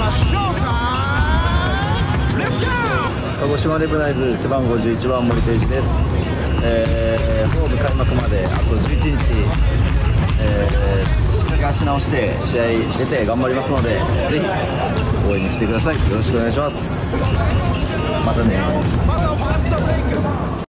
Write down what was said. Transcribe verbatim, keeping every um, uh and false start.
鹿児島レブナイズ背番号じゅういちばん森圭司です。えー、ホーム開幕まであとじゅういちにち、えー、しっかり足直して試合出て頑張りますので、ぜひ応援に来てください。よろしくお願いします。またね。